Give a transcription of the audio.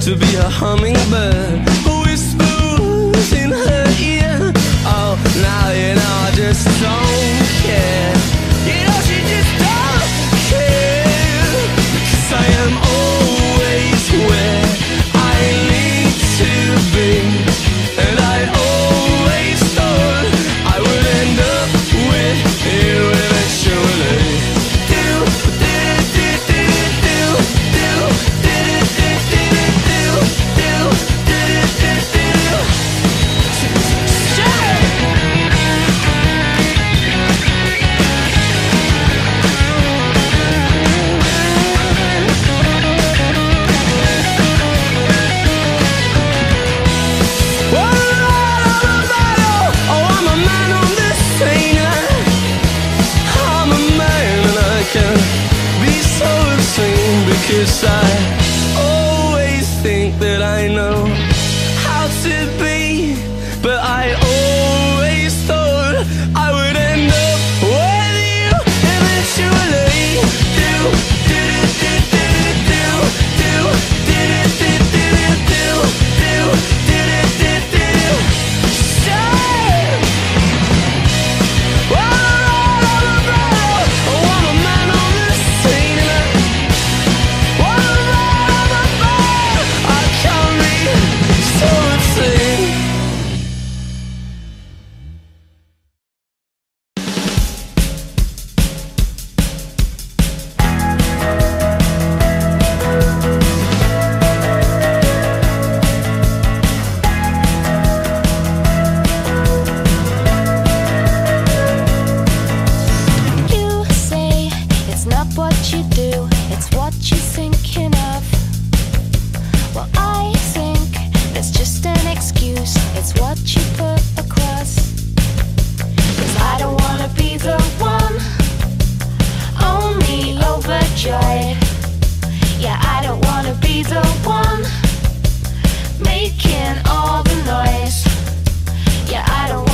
to be a hummingbird. Whispers in her ear. Oh, now you know I just don't care. You know she just don't care. Because I am always where I need to be. And I always thought I would end up with you eventually. Because I always think that I know how to be, but I always thought I would end up with you eventually. Yeah, I don't wanna be the one making all the noise. Yeah, I don't